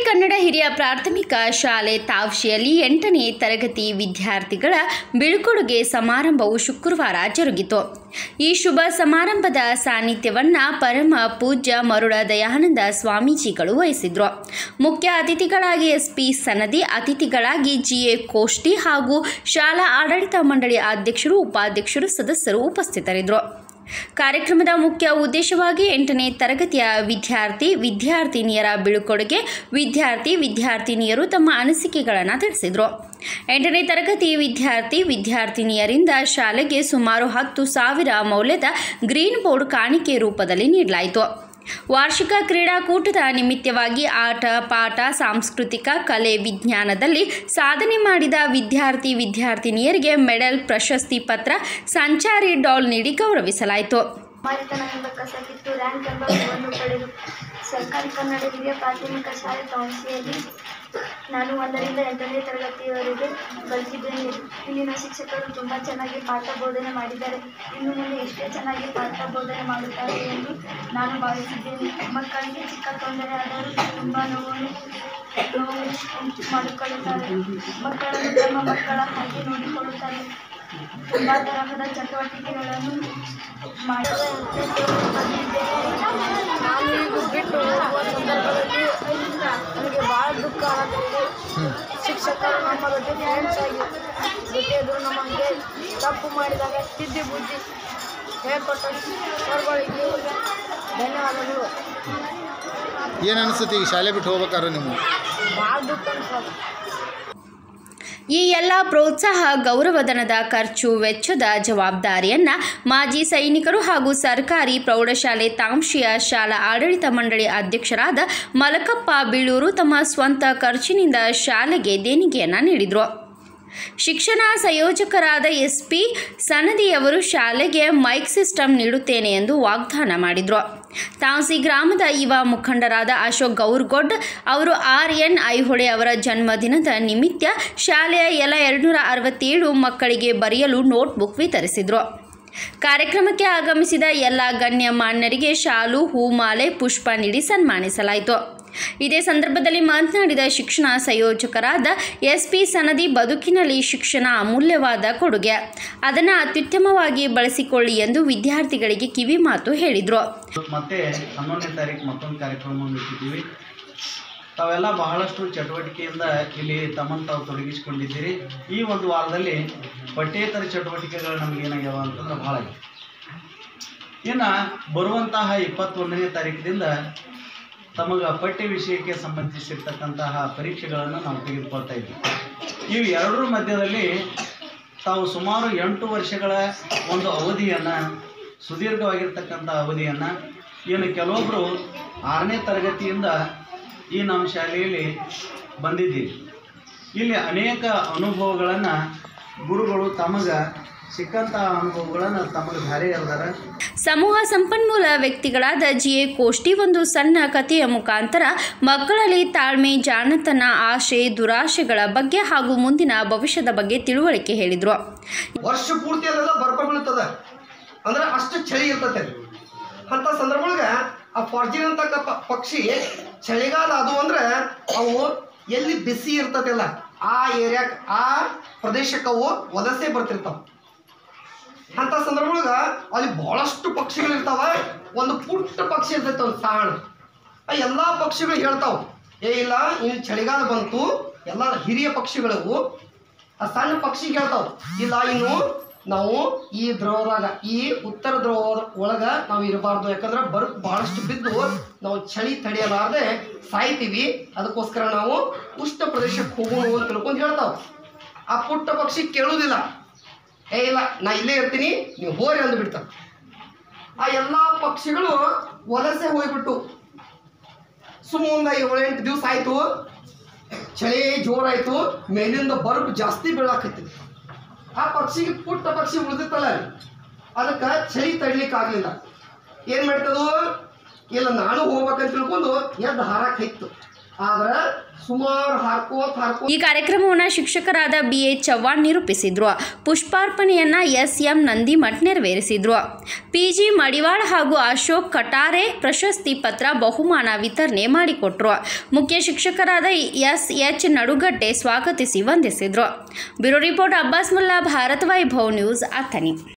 ಕನ್ನಡ ಹಿರಿಯ ಪ್ರಾಥಮಿಕ ಶಾಲೆ ತಾವ್ಶಿಯಲ್ಲಿ 8ನೇ ತರಗತಿ ವಿದ್ಯಾರ್ಥಿಗಳ ಬೀಳ್ಕೊಡುಗೆ ಸಮಾರಂಭವು ಶುಕ್ರವಾರ ಜರುಗಿತು. ಈ ಶುಭ ಸಮಾರಂಭದ ಸಾನ್ನಿಧ್ಯವನ್ನು ಪರಮ ಪೂಜ್ಯ ಮರುಳ ದಯಾನಂದ ಸ್ವಾಮೀಜಿಗಳು ವಹಿಸಿದ್ರು. ಮುಖ್ಯ ಅತಿಥಿಗಳಾಗಿ ಎಸ್ಪಿ ಸನದಿ, ಅತಿಥಿಗಳಾಗಿ ಜಿಎ ಕೋಷ್ಟಿ ಹಾಗೂ ಶಾಲಾ ಆಡಳಿತ ಮಂಡಳಿ ಅಧ್ಯಕ್ಷರು, ಉಪಾಧ್ಯಕ್ಷರು, ಸದಸ್ಯರು ಉಪಸ್ಥಿತರಿದ್ದರು. ಕಾರ್ಯಕ್ರಮದ ಮುಖ್ಯ ಉದ್ದೇಶವಾಗಿ 8ನೇ ತರಗತಿಯ ವಿದ್ಯಾರ್ಥಿನಿಯರ ಬೀಳ್ಕೊಡುಗೆ. ವಿದ್ಯಾರ್ಥಿನಿಯರು ತಮ್ಮ ಅನಿಸಿಕೆಗಳನ್ನು ತಿಳಿಸಿದರು. 8ನೇ ತರಗತಿ ವಿದ್ಯಾರ್ಥಿನಿಯರಿಂದ ಶಾಲೆಗೆ ಸುಮಾರು 10,000 ಮೌಲ್ಯದ ಗ್ರೀನ್ ಬೋರ್ಡ್ ಕಾಣಿಕೆ ರೂಪದಲ್ಲಿ ನೀಡಲಾಯಿತು. ವಾರ್ಷಿಕ ಕ್ರೀಡಾಕೂಟದ ನಿಮಿತ್ತವಾಗಿ ಆಟ ಪಾಠ, ಸಾಂಸ್ಕೃತಿಕ, ಕಲೆ, ವಿಜ್ಞಾನದಲ್ಲಿ ಸಾಧನೆ ಮಾಡಿದ ವಿದ್ಯಾರ್ಥಿನಿಯರಿಗೆ ಮೆಡಲ್, ಪ್ರಶಸ್ತಿ ಪತ್ರ, ಸಂಚಾರಿ ಡಾಲ್ ನೀಡಿ ಗೌರವಿಸಲಾಯಿತು. ಸರ್ಕಾರಿ ಕನ್ನಡ ಹಿರಿಯ ಪ್ರಾಥಮಿಕ ಶಾಲೆ ತಾವ್ಶಿಯಲ್ಲಿ ನಾನು 1ರಿಂದ 8ನೇ ತರಗತಿಯವರೆಗೆ ಕಲಿತಿದ್ದೇನೆ. ಇಲ್ಲಿನ ಶಿಕ್ಷಕರು ತುಂಬ ಚೆನ್ನಾಗಿ ಪಾಠ ಬೋಧನೆ ಮಾಡಿದ್ದಾರೆ. ಇನ್ನು ಮುಂದೆ ಎಷ್ಟೇ ಚೆನ್ನಾಗಿ ಪಾಠ ಬೋಧನೆ ಮಾಡುತ್ತಾರೆ ಎಂದು ನಾನು ಭಾವಿಸಿದ್ದೇನೆ. ಮಕ್ಕಳಿಗೆ ಚಿಕ್ಕ ತೊಂದರೆ ಆದರೂ ತುಂಬ ನೋವು ಮಾಡಿಕೊಳ್ಳುತ್ತಾರೆ. ಮಕ್ಕಳನ್ನು ತಮ್ಮ ಮಕ್ಕಳ ಹಾಗೆ ನೋಡಿಕೊಳ್ಳುತ್ತಾರೆ. ತುಂಬ ತರಹದ ಚಟುವಟಿಕೆಗಳನ್ನು ನಾನು ಈಗ ಬಿಟ್ಟು ಹೋಗುವ ಸಂದರ್ಭದಲ್ಲಿ ನನಗೆ ಭಾಳ ದುಃಖ ಆಗುತ್ತೆ. ಶಿಕ್ಷಕರು ನಮ್ಮ ಜೊತೆ ಫ್ರೆಂಡ್ಸ್ ಆಗಿ ಜೊತೆಯದು ನಮಗೆ ತಪ್ಪು ಮಾಡಿದಾಗ ತಿದ್ದಿ ಬುದ್ಧಿ ಹೇಳ್ಕೊಟ್ಟ ಸರ್ಗಳಿಗೆ ಧನ್ಯವಾದಗಳು. ಏನು ಅನಿಸುತ್ತೆ ಈ ಶಾಲೆ ಬಿಟ್ಟು ಹೋಗ್ಬೇಕಾದ್ರೆ ನಿಮಗೆ? ಭಾಳ ದುಃಖ ಅನ್ಸೋದು. ಈ ಎಲ್ಲ ಪ್ರೋತ್ಸಾಹ, ಗೌರವಧನದ ಖರ್ಚು ವೆಚ್ಚದ ಜವಾಬ್ದಾರಿಯನ್ನು ಮಾಜಿ ಸೈನಿಕರು ಹಾಗೂ ಸರ್ಕಾರಿ ಪ್ರೌಢಶಾಲೆ ತಾವ್ಶಿಯ ಶಾಲಾ ಆಡಳಿತ ಮಂಡಳಿ ಅಧ್ಯಕ್ಷರಾದ ಮಲಕಪ್ಪ ಬೀಳೂರು ತಮ್ಮ ಸ್ವಂತ ಖರ್ಚಿನಿಂದ ಶಾಲೆಗೆ ದೇಣಿಗೆಯನ್ನು ನೀಡಿದರು. ಶಿಕ್ಷಣ ಸಂಯೋಜಕರಾದ ಎಸ್ಪಿ ಸನದಿಯವರು ಶಾಲೆಗೆ ಮೈಕ್ ಸಿಸ್ಟಮ್ ನೀಡುತ್ತೇನೆ ಎಂದು ವಾಗ್ದಾನ ಮಾಡಿದರು. ತಾವ್ಸಿ ಗ್ರಾಮದ ಯುವ ಮುಖಂಡರಾದ ಅಶೋಕ್ ಗೌರ್ಗೊಡ್ ಅವರು RN ಐಹೊಳೆ ಅವರ ಜನ್ಮದಿನದ ನಿಮಿತ್ತ ಶಾಲೆಯ ಎಲ್ಲ 267 ಮಕ್ಕಳಿಗೆ ಬರೆಯಲು ನೋಟ್ಬುಕ್ ವಿತರಿಸಿದರು. ಕಾರ್ಯಕ್ರಮಕ್ಕೆ ಆಗಮಿಸಿದ ಎಲ್ಲ ಗಣ್ಯಮಾನ್ಯರಿಗೆ ಶಾಲು, ಹೂಮಾಲೆ, ಪುಷ್ಪ ನೀಡಿ ಸನ್ಮಾನಿಸಲಾಯಿತು. ಇದೇ ಸಂದರ್ಭದಲ್ಲಿ ಮಾತನಾಡಿದ ಶಿಕ್ಷಣ ಸಂಯೋಜಕರಾದ ಎಸ್ಪಿ ಸನದಿ, ಬದುಕಿನಲ್ಲಿ ಶಿಕ್ಷಣ ಅಮೂಲ್ಯವಾದ ಕೊಡುಗೆ, ಅದನ್ನು ಅತ್ಯುತ್ತಮವಾಗಿ ಬಳಸಿಕೊಳ್ಳಿ ಎಂದು ವಿದ್ಯಾರ್ಥಿಗಳಿಗೆ ಕಿವಿ ಮಾತು ಹೇಳಿದರು. ಮತ್ತೆ 11ನೇ ತಾರೀಕು ಮತ್ತೊಂದು ಕಾರ್ಯಕ್ರಮವನ್ನು ಇಟ್ಟಿದ್ದೀವಿ. ತಾವೆಲ್ಲ ಬಹಳಷ್ಟು ಚಟುವಟಿಕೆಯಿಂದ ಇಲ್ಲಿ ತಮ್ಮನ್ನು ತಾವು ತೊಡಗಿಸಿಕೊಂಡಿದ್ದೀರಿ. ಈ ಒಂದು ವಾರದಲ್ಲಿ ಪಠ್ಯೇತರ ಚಟುವಟಿಕೆಗಳು ನಮ್ಗೆ ಏನಾಗ್ಯಾವ ಅಂತಂದ್ರೆ ಭಾಳ ಇದೆ. ಇನ್ನು ಬರುವಂತಹ 21ನೇ ತಾರೀಕಿನಿಂದ ತಮಗೆ ಪಠ್ಯ ವಿಷಯಕ್ಕೆ ಸಂಬಂಧಿಸಿರ್ತಕ್ಕಂತಹ ಪರೀಕ್ಷೆಗಳನ್ನು ನಾವು ತೆಗೆದುಕೊಳ್ತಾ ಇದ್ದೀವಿ. ಇವು ಎರಡರ ಮಧ್ಯದಲ್ಲಿ ತಾವು ಸುಮಾರು 8 ವರ್ಷಗಳ ಒಂದು ಅವಧಿಯನ್ನು, ಸುದೀರ್ಘವಾಗಿರ್ತಕ್ಕಂಥ ಅವಧಿಯನ್ನು, ಏನು ಕೆಲವೊಬ್ಬರು 6ನೇ ತರಗತಿಯಿಂದ ಈ ನಮ್ಮ ಶಾಲೆಯಲ್ಲಿ ಬಂದಿದ್ದೀವಿ. ಇಲ್ಲಿ ಅನೇಕ ಅನುಭವಗಳನ್ನು ಗುರುಗಳು ತಮಗೆ ಸಿಕ್ಕಂತಹ ಅನುಭವಗಳನ್ನು ತಮಗೆ ಧಾರೆ ಎರೆದಾರ. ಸಮೂಹ ಸಂಪನ್ಮೂಲ ವ್ಯಕ್ತಿಗಳಾದ ಜಿಎ ಕೋಷ್ಟಿ ಒಂದು ಸಣ್ಣ ಕಥೆಯ ಮುಖಾಂತರ ಮಕ್ಕಳಲ್ಲಿ ತಾಳ್ಮೆ, ಜಾಣತನ, ಆಶೆ, ದುರಾಶೆಗಳ ಬಗ್ಗೆ ಹಾಗೂ ಮುಂದಿನ ಭವಿಷ್ಯದ ಬಗ್ಗೆ ತಿಳುವಳಿಕೆ ಹೇಳಿದರು. ವರ್ಷ ಪೂರ್ತಿ ಅಲ್ಲೆಲ್ಲ ಬರ್ಪ ಬೀಳ್ತದ ಅಂದ್ರೆ ಅಷ್ಟು ಚಳಿ ಇರ್ತದೆ. ಅಂತ ಸಂದರ್ಭದೊಳಗೆ ಆ ಫಾರ್ಜಿನ್ ಅಂತ ಪಕ್ಷಿ ಚಳಿಗಾಲ ಅದು ಅಂದ್ರೆ ಅವು ಎಲ್ಲಿ ಬಿಸಿ ಇರ್ತದಲ್ಲ ಆ ಏರಿಯಾಕ್ಕೆ, ಆ ಪ್ರದೇಶಕ್ಕೆ ಅವು ವಲಸೆ ಬರ್ತಿರ್ತಾವ. ಅಂತ ಸಂದರ್ಭದೊಳಗೆ ಅಲ್ಲಿ ಬಹಳಷ್ಟು ಪಕ್ಷಿಗಳಿರ್ತಾವ. ಒಂದು ಪುಟ್ಟ ಪಕ್ಷಿ ಇರ್ತೈತೆ, ಒಂದು ಸಾಣ. ಆ ಎಲ್ಲ ಪಕ್ಷಿಗಳು ಹೇಳ್ತಾವ, ಇಲ್ಲ ಇನ್ನು ಚಳಿಗಾಲ ಬಂತು. ಎಲ್ಲ ಹಿರಿಯ ಪಕ್ಷಿಗಳು ಆ ಸಣ್ಣ ಪಕ್ಷಿಗೆ ಹೇಳ್ತಾವ, ಇಲ್ಲ ಇನ್ನು ನಾವು ಈ ದ್ರವದಾಗ, ಈ ಉತ್ತರ ದ್ರವದ ಒಳಗೆ ನಾವು ಇರಬಾರ್ದು. ಯಾಕಂದ್ರೆ ಬಹಳಷ್ಟು ಬಿದ್ದು ನಾವು ಚಳಿ ತಡೆಯಲಾರದೆ ಸಾಯ್ತೀವಿ. ಅದಕ್ಕೋಸ್ಕರ ನಾವು ಉಷ್ಣ ಪ್ರದೇಶಕ್ಕೆ ಹೋಗೋಣ ಅಂತ ತಿಳ್ಕೊಂಡು ಹೇಳ್ತಾವ. ಆ ಪುಟ್ಟ ಪಕ್ಷಿ ಕೇಳುವುದಿಲ್ಲ, ಇಲ್ಲ ನಾ ಇಲ್ಲೇ ಇರ್ತೀನಿ, ನೀವು ಹೋರಿ ಅಂದ್ಬಿಡ್ತಾವ. ಆ ಎಲ್ಲ ಪಕ್ಷಿಗಳು ವಲಸೆ ಹೋಗ್ಬಿಟ್ಟು ಸುಮ್ಮನೆ 7-8 ದಿವಸ ಆಯಿತು. ಚಳಿ ಜೋರಾಯಿತು, ಮೇಲಿಂದ ಬರ್ಫ್ ಜಾಸ್ತಿ ಬೀಳಾಕೈತಿ. ಆ ಪಕ್ಷಿಗೆ, ಪುಟ್ಟ ಪಕ್ಷಿ ಉಳಿದಿತ್ತಲ್ಲ, ಅದಕ್ಕೆ ಚಳಿ ತಡಿಲಿಕ್ಕೆ ಆಗಲಿಲ್ಲ. ಏನು ಮಾಡ್ತದು, ಇಲ್ಲ ನಾನು ಹೋಗ್ಬೇಕಂತ ತಿಳ್ಕೊಂಡು ಎದ್ದು ಹಾರಕ್ಕೆ ಇತ್ತು. ಆದ್ರೆ ಸುಮಾರು ಹಾರ್ಕೋತ್ ಈ ಕಾರ್ಯಕ್ರಮವನ್ನು ಶಿಕ್ಷಕರಾದ BA Chavan ನಿರೂಪಿಸಿದ್ರು. ಪುಷ್ಪಾರ್ಪಣೆಯನ್ನ SM Nandimath ನೆರವೇರಿಸಿದ್ರು. PG ಮಡಿವಾಳ ಹಾಗೂ ಅಶೋಕ್ ಕಟಾರೆ ಪ್ರಶಸ್ತಿ ಪತ್ರ ಬಹುಮಾನ ವಿತರಣೆ ಮಾಡಿಕೊಟ್ರು. ಮುಖ್ಯ ಶಿಕ್ಷಕರಾದ SH ನಡುಗಡ್ಡೆ ಸ್ವಾಗತಿಸಿ ವಂದಿಸಿದ್ರು. Bureau report Abbas Mulla, Bharat Vaibhav news, Athani.